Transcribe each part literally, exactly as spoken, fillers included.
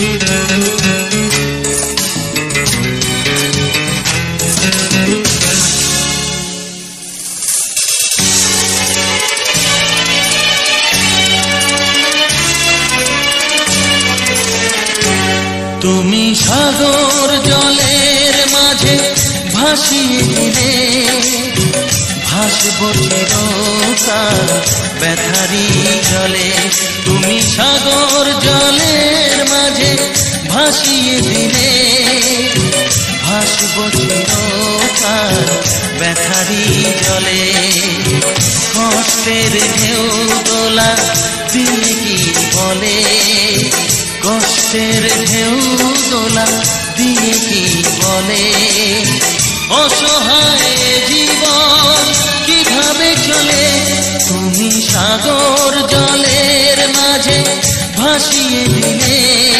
তুমি সাগর জলের মাঝে ভাসিয়ে দিলে ভাসব চিরকাল ব্যথারি জলে। তুমি সাগর জলের মাঝে ভাসিয়ে দিলে ভাসব চিরকাল ব্যথারি জলে। কষ্টের ঢেউ দোলা দিয়ে কি বলে, কষ্টের ঢেউ দোলা দিয়ে কি বলে, অসহায় জীবন কিভাবে চলে। তুমি সাগর জলের মাঝে ভাসিয়ে দিলে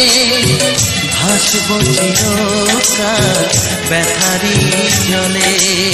ভাসব চিরকাল ব্যথারি জলে।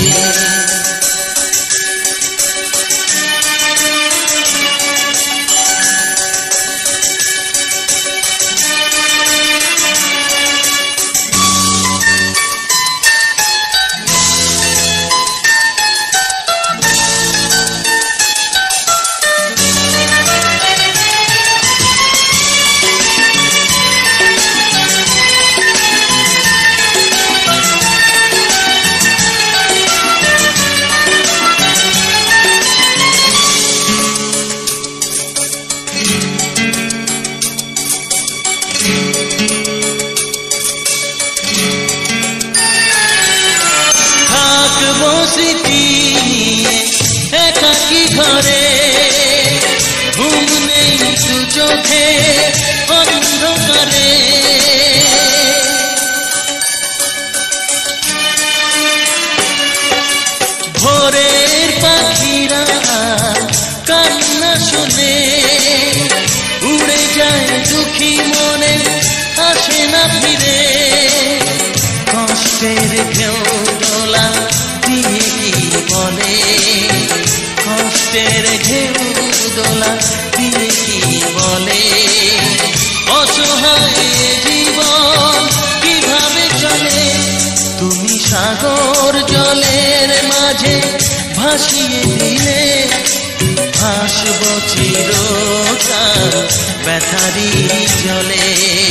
থাকবো স্মৃতি একাকী ঘরে, ঘুম নেই দু চোখে অন্ধকারে। ভোরের পাখিরা কান্না শুনে উড়ে যায় দুঃখী মনে আসে না ফিরে। কষ্টের ঢেউ দোলা দিয়ে কি বলে, কষ্টের ঢেউ দোলা দিয়ে কি বলে, অসহায় জীবন কিভাবে চলে। তুমি সাগর জলের মাঝে ভাসিয়ে দিলে ভাসব চিরকাল ব্যথারি জলে।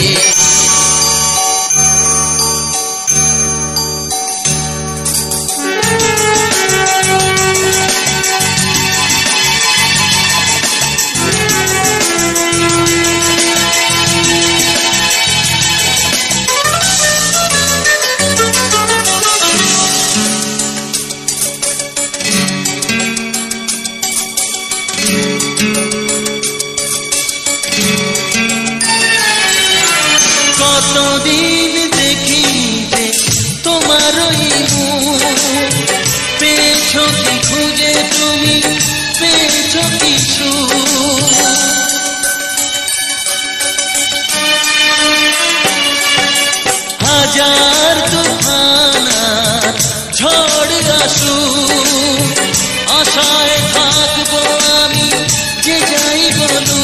কতদিন দেখি যে তোমার পেয়েছ কি খুঁজে, তুমি পেয়েছ কিছু। হাজার তুফান ঝড় আসু আশায় থাকবো আমি যে যাই বলু।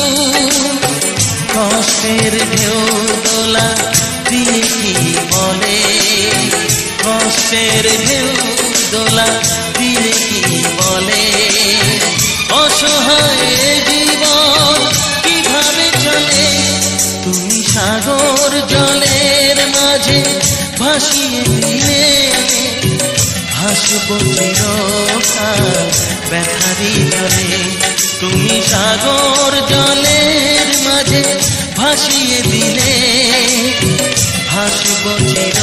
কষ্টের ঢেউ দোলা দিয়ে কি বলে, কষ্টের ঢেউ দোলা দিয়ে কি বলে, অসহায় জীবন কিভাবে চলে। তুমি সাগর জলের মাঝে ভাসিয়ে দিলে ভাসব চিরকাল ব্যথারি জলে। তুমি সাগর জলের মাঝে ভাসিয়ে দিলে ভাসব চির